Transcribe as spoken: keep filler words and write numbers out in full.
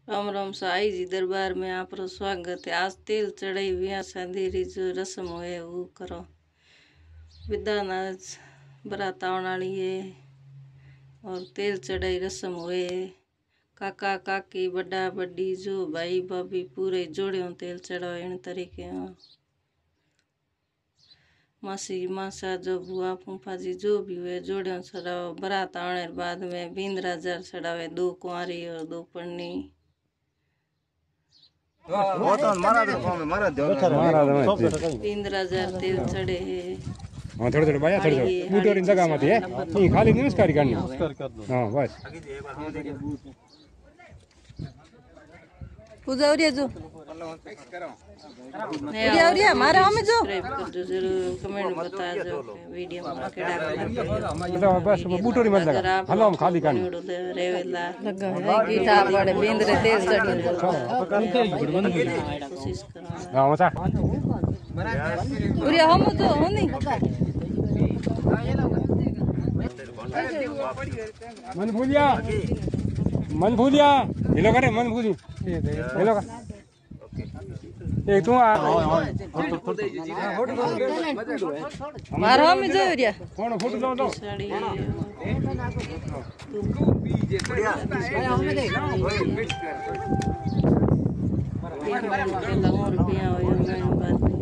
राम राम साईं जी दरबार में आप स्वागत है। आज तेल चढ़ाई ब्याह शादी री जो रस्म है वो करो। विदान आज बरात आने वाली है और तेल चढ़ाई रस्म हुए। काका काकी बड़ा बड़ी जो भाई भाभी पूरे जोड़े तेल चढ़ाओ इन तरीके मासी मासा जो बुआ फूफा जी जो भी हुए जोड़े चढ़ाओ। बरात आने बाद में बिंद्रा जर चढ़ावे, दो कुंवारी और दो पन्नी। वो तो मारा तो कौन मारा दो मारा दो तीन हजार तेल चढ़े है। हां थोड़े थोड़े बाया थोड़े थोड़े बूटोर इन जगह मत है नहीं खाली नमस्कार करनी नमस्कार कर दो। हां बस पूजा उरिया जो उरिया उरिया मारा हमें जो जो जरूर कमेंट बता जो वीडियो में केड़ा मतलब बस बूटोर मत लगा हलो हम खाली करनी रेवेला लगा है गीता बड़े बिंद्रे तेल चढ़ी कोशिश करो। हां मचा उरिया हम जो होनी मन भूलिया मन भूलिया ये लोग करे मन भूली ये लोग एक तू मारो हम जो उरिया कौन फोटो लो लो साड़ी रुपया